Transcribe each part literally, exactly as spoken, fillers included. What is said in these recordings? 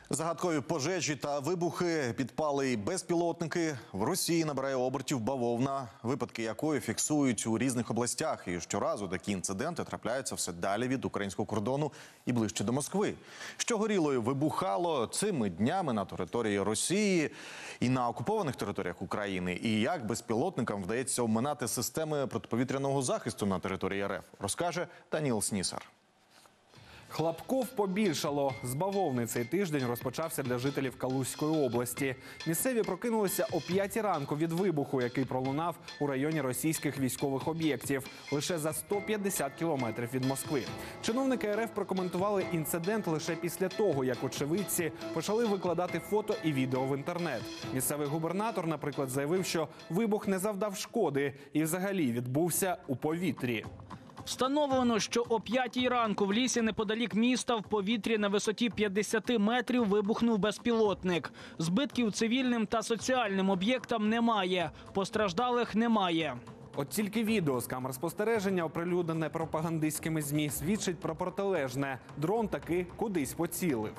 Загадкові пожежі та вибухи, підпали й безпілотники. В Росії набирає обертів бавовна, випадки якої фіксують у різних областях. І щоразу такі інциденти трапляються все далі від українського кордону і ближче до Москви. Що горіло і вибухало цими днями на території Росії і на окупованих територіях України. І як безпілотникам вдається обминати системи протиповітряного захисту на території РФ, розкаже Даніл Снісар. Хлопков побільшало. З бавовни цей тиждень розпочався для жителів Калузької області. Місцеві прокинулися о п'ятій ранку від вибуху, який пролунав у районі російських військових об'єктів, лише за сто п'ятдесят кілометрів від Москви. Чиновники РФ прокоментували інцидент лише після того, як очевидці почали викладати фото і відео в інтернет. Місцевий губернатор, наприклад, заявив, що вибух не завдав шкоди і взагалі відбувся у повітрі. Встановлено, що о п'ятій ранку в лісі неподалік міста в повітрі на висоті п'ятдесят метрів вибухнув безпілотник. Збитків цивільним та соціальним об'єктам немає. Постраждалих немає. От тільки відео з камер спостереження, оприлюднене пропагандистськими ЗМІ, свідчить про протилежне. Дрон таки кудись поцілив.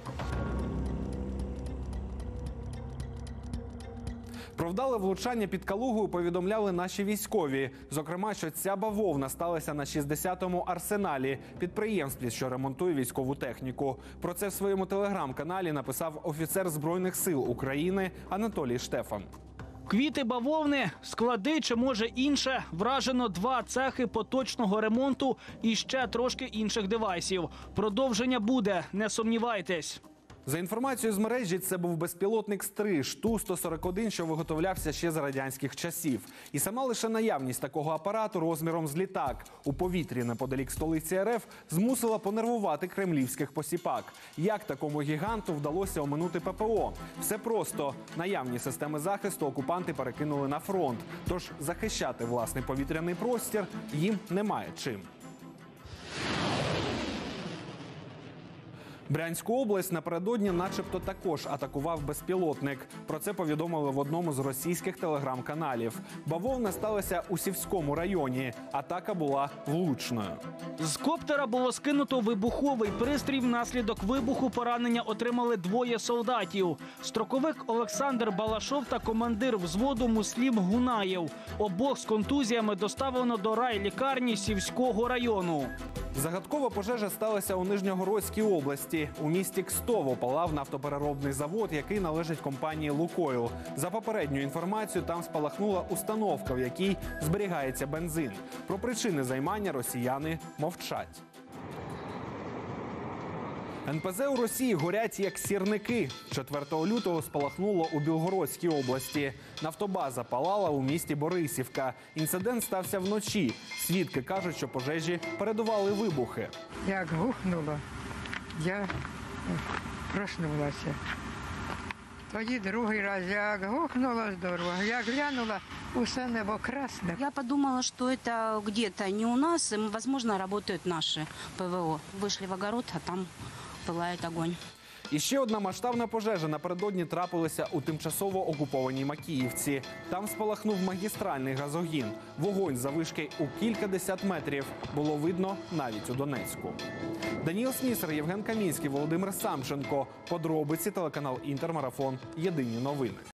Про вдале влучання під Калугою повідомляли наші військові. Зокрема, що ця бавовна сталася на шістдесятому арсеналі, підприємстві, що ремонтує військову техніку. Про це в своєму телеграм-каналі написав офіцер Збройних сил України Анатолій Штефан. Квіти бавовни, склади чи, може, інше, вражено два цехи поточного ремонту і ще трошки інших девайсів. Продовження буде, не сумнівайтесь. За інформацією з мережі, це був безпілотник «Стриж» Ту сто сорок один, що виготовлявся ще за радянських часів. І сама лише наявність такого апарату розміром з літак у повітрі неподалік столиці РФ змусила понервувати кремлівських посіпак. Як такому гіганту вдалося оминути ППО? Все просто. Наявні системи захисту окупанти перекинули на фронт. Тож захищати власний повітряний простір їм немає чим. Брянську область напередодні начебто також атакував безпілотник. Про це повідомили в одному з російських телеграм-каналів. Бавовна сталася у Сівському районі. Атака була влучною. З коптера було скинуто вибуховий пристрій. Внаслідок вибуху поранення отримали двоє солдатів. Строковик Олександр Балашов та командир взводу Муслім Гунаєв. Обох з контузіями доставлено до райлікарні Сівського району. Загадкова пожежа сталася у Нижньогородській області. У місті Кстово палав нафтопереробний завод, який належить компанії «Лукойл». За попередньою інформацією, там спалахнула установка, в якій зберігається бензин. Про причини займання росіяни мовчать. ен пе зе у Росії горять як сірники. четвертого лютого спалахнуло у Білгородській області. Нафтобаза палала у місті Борисівка. Інцидент стався вночі. Свідки кажуть, що пожежі передували вибухи. Як гухнуло, я проснулася. Тоді другий раз, як гухнуло здорово, як глянула, усе небо красне. Я подумала, что это где-то не у нас, и, возможно, работают наши ПВО. Вышли в огород, а там пылает огонь. І ще одна масштабна пожежа напередодні трапилася у тимчасово окупованій Макіївці. Там спалахнув магістральний газогін. Вогонь заввишки у кількадесят метрів було видно навіть у Донецьку. Даніл Снісар, Євген Камінський, Володимир Самченко. Подробиці, телеканал «Інтермарафон». Єдині новини.